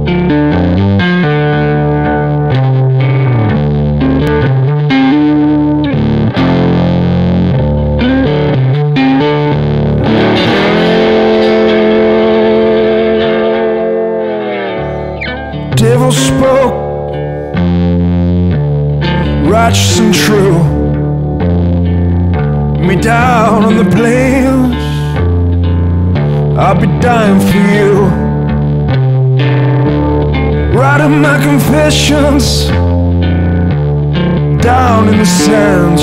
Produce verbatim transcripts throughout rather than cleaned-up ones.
Devil spoke, righteous and true, me down on the plains, I'll be dying for you. Writing my confessions down in the sands,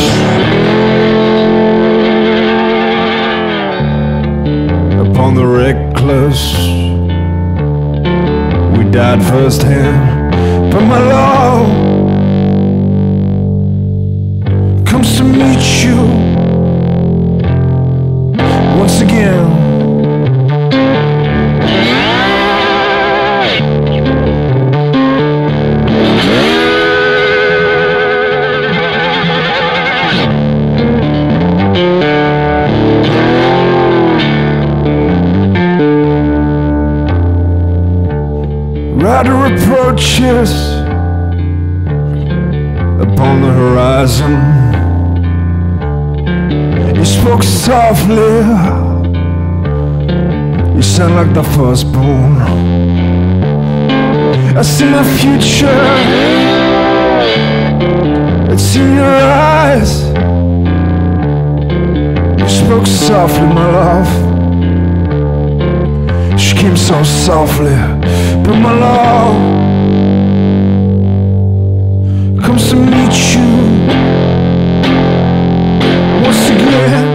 upon the reckless we died firsthand. But my love comes to meet you once again. Rider approaches upon the horizon. You spoke softly, you sound like the firstborn. I see my future, it's in your eyes. You spoke softly, my love. She came so softly, but my love comes to meet you once again.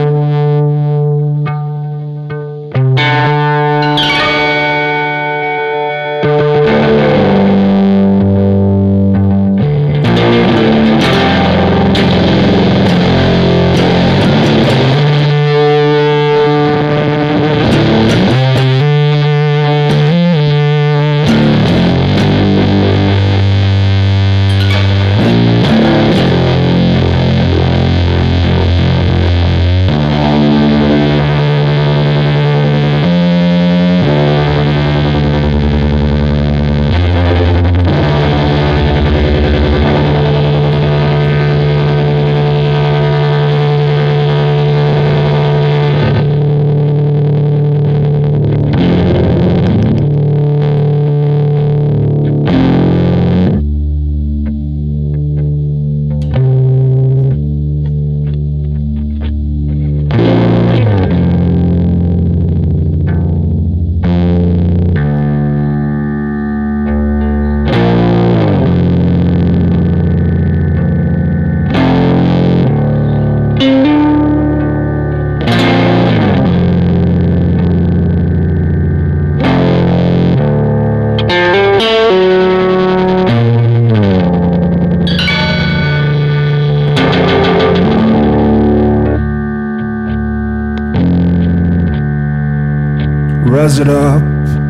Rise it up,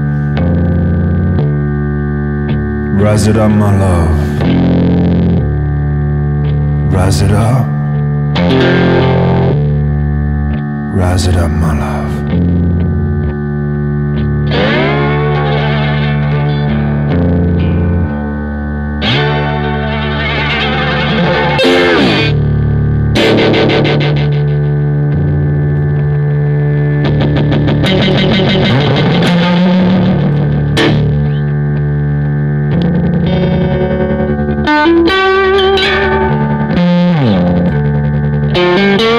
rise it up, my love. Rise it up, rise it up, my love. Thank you.